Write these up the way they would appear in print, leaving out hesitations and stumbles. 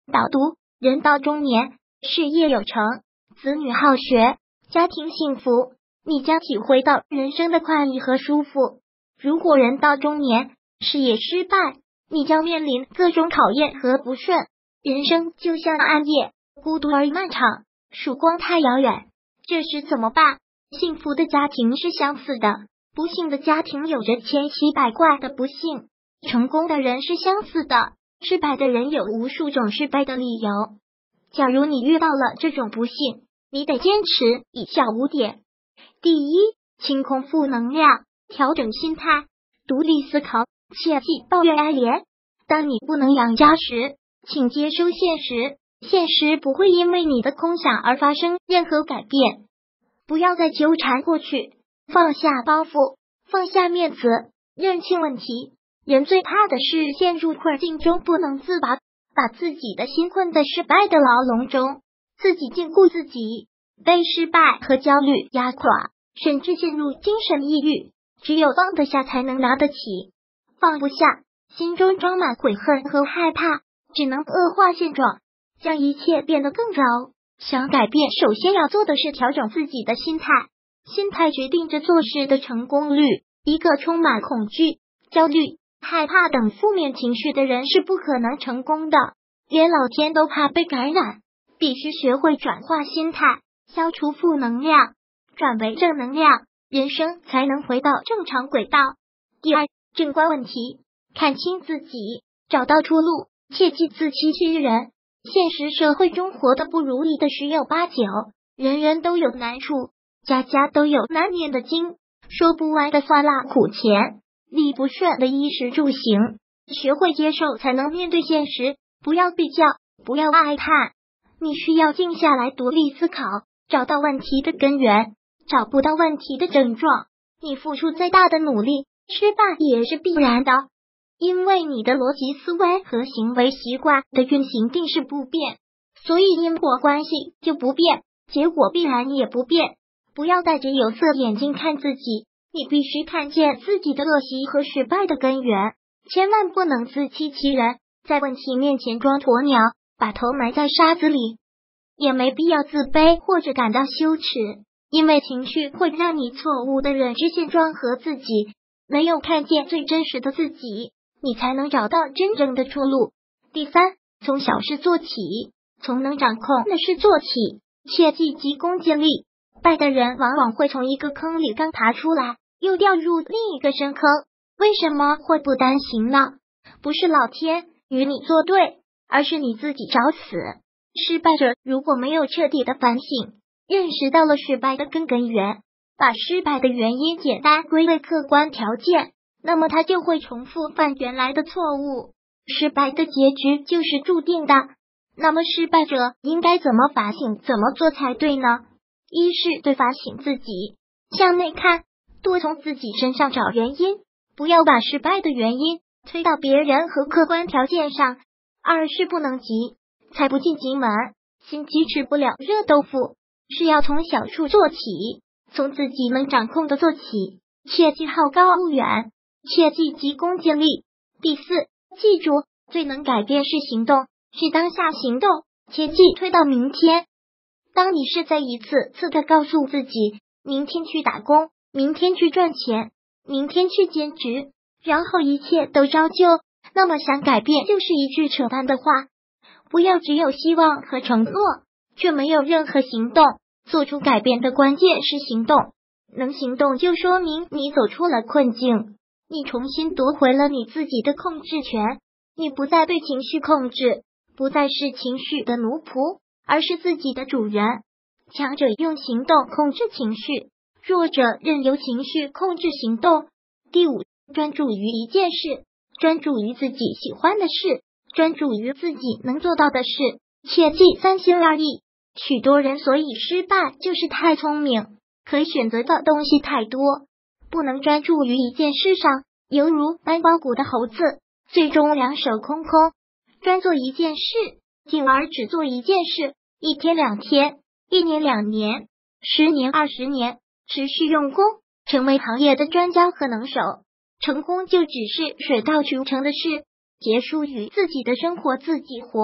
导读：人到中年，事业有成，子女好学，家庭幸福，你将体会到人生的快意和舒服。如果人到中年，事业失败，你将面临各种考验和不顺。人生就像暗夜，孤独而漫长，曙光太遥远。这时怎么办？幸福的家庭是相似的，不幸的家庭有着千奇百怪的不幸。成功的人是相似的，失败的人有无数种失败的理由。假如你遇到了这种不幸，你得坚持以下5点。第一，清空负能量，调整心态，独立思考，切忌抱怨哀怜。当你不能养家时，请接受现实，现实不会因为你的空想而发生任何改变。不要再纠缠过去，放下包袱，放下面子，认清问题。人最怕的是陷入困境中不能自拔，把自己的心困在失败的牢笼中，自己禁锢自己，被失败和焦虑压垮，甚至陷入精神抑郁。只有放得下才能拿得起，放不下，心中装满悔恨和害怕，只能恶化现状，将一切变得更糟。想改变，首先要做的是调整自己的心态，心态决定着做事的成功率。一个充满恐惧、焦虑、害怕等负面情绪的人是不可能成功的，连老天都怕被感染。必须学会转化心态，消除负能量，转为正能量，人生才能回到正常轨道。第二，正观问题，看清自己，找到出路，切忌自欺欺人。现实社会中活得不如意的十有八九，人人都有难处，家家都有难念的经，说不完的酸辣苦甜，理不顺的衣食住行。学会接受才能面对现实，不要比较，不要哀叹。你需要静下来独立思考，找到问题的根源，找不到问题的症状，你付出再大的努力，失败也是必然的。因为你的逻辑思维和行为习惯的运行定是不变，所以因果关系就不变，结果必然也不变。不要戴着有色眼镜看自己，你必须看见自己的恶习和失败的根源，千万不能自欺欺人，在问题面前装鸵鸟，把头埋在沙子里。也没必要自卑或者感到羞耻，因为情绪会让你错误的认知现状和自己，没有看见最真实的自己，你才能找到真正的出路。第三，从小事做起，从能掌控的事做起，切忌急功近利。败的人往往会从一个坑里刚爬出来，又掉入另一个深坑。为什么会不担行呢？不是老天与你作对，而是你自己找死。失败者如果没有彻底的反省，认识到了失败的根源，把失败的原因简单归类客观条件，那么他就会重复犯原来的错误，失败的结局就是注定的。那么失败者应该怎么反省，怎么做才对呢？一是对反省自己，向内看，多从自己身上找原因，不要把失败的原因推到别人和客观条件上。二是不能急，才不进急门，心急吃不了热豆腐，是要从小处做起，从自己能掌控的做起，切忌好高骛远，切忌急功近利。第四，记住，最能改变是行动，是当下行动，切忌推到明天。当你是在一次次的告诉自己，明天去打工，明天去赚钱，明天去兼职，然后一切都照旧，那么想改变就是一句扯淡的话。不要只有希望和承诺，却没有任何行动。做出改变的关键是行动，能行动就说明你走出了困境，你重新夺回了你自己的控制权，你不再被情绪控制，不再是情绪的奴仆，而是自己的主人。强者用行动控制情绪，弱者任由情绪控制行动。第五，专注于一件事，专注于自己喜欢的事，专注于自己能做到的事，切忌三心二意。许多人所以失败，就是太聪明，可以选择的东西太多，不能专注于一件事上，犹如单包谷的猴子，最终两手空空。专做一件事，进而只做一件事，一天两天，一年两年，10年20年，持续用功，成为行业的专家和能手。成功就只是水到渠成的事，结束于自己的生活自己活，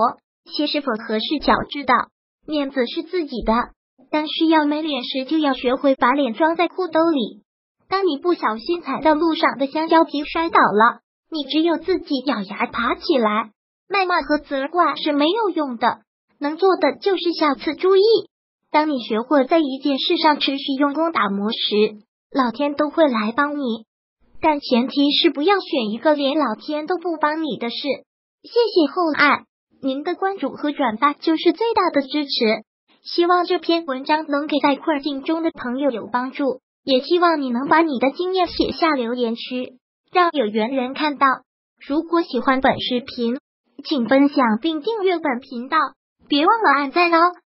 些是否合适脚知道，面子是自己的，当需要没脸时就要学会把脸装在裤兜里。当你不小心踩到路上的香蕉皮摔倒了，你只有自己咬牙爬起来，谩骂和责怪是没有用的，能做的就是下次注意。当你学会在一件事上持续用功打磨时，老天都会来帮你，但前提是不要选一个连老天都不帮你的事。谢谢厚爱，您的关注和转发就是最大的支持。希望这篇文章能给在困境中的朋友有帮助，也希望你能把你的经验写下留言区，让有缘人看到。如果喜欢本视频，请分享并订阅本频道，别忘了按赞哦。